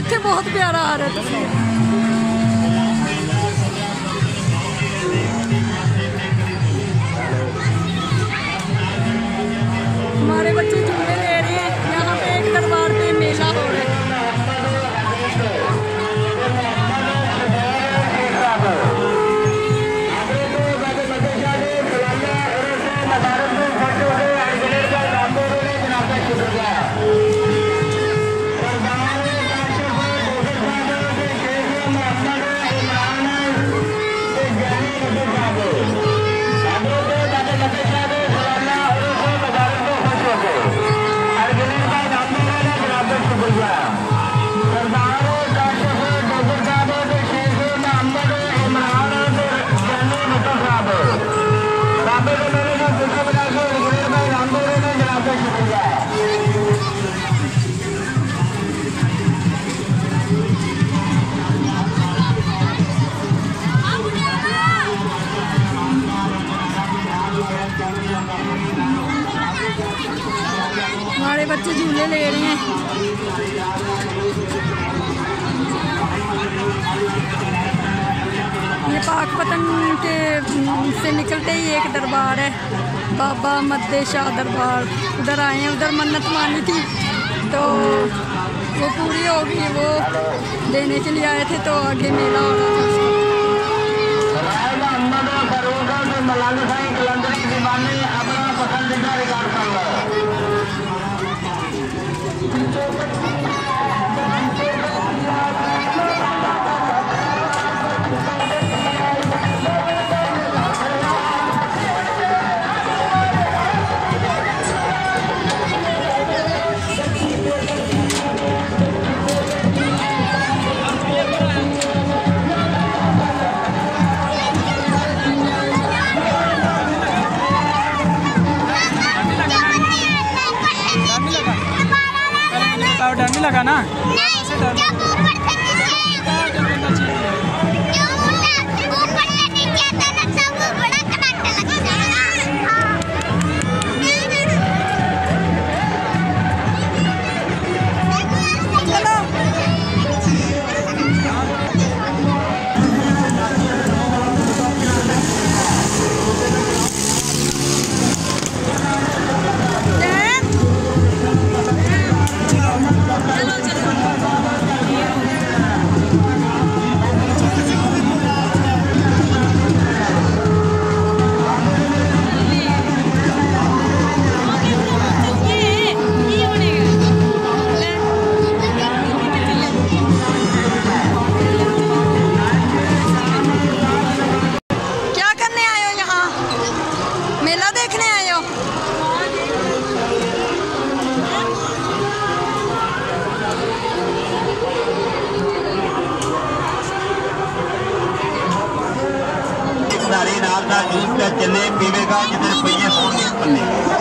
उत्थे बहुत प्यारा आ रहा है। हमारे बच्चे झूले ले रहे हैं। यहाँ पे एक दरबार पे मेला हो रहा है। हमारे बच्चे झूले ले रहे हैं। ये पाकपतन के से निकलते ही एक दरबार है, बाबा मद्दे शाह दरबार। उधर आए हैं, उधर मन्नत मानी थी तो वो पूरी हो गई, वो देने के लिए आए थे। तो आगे मेला हो रहा था। डर नहीं लगा ना? जूस का चले पीवेगा जिधर रुपये होंगे।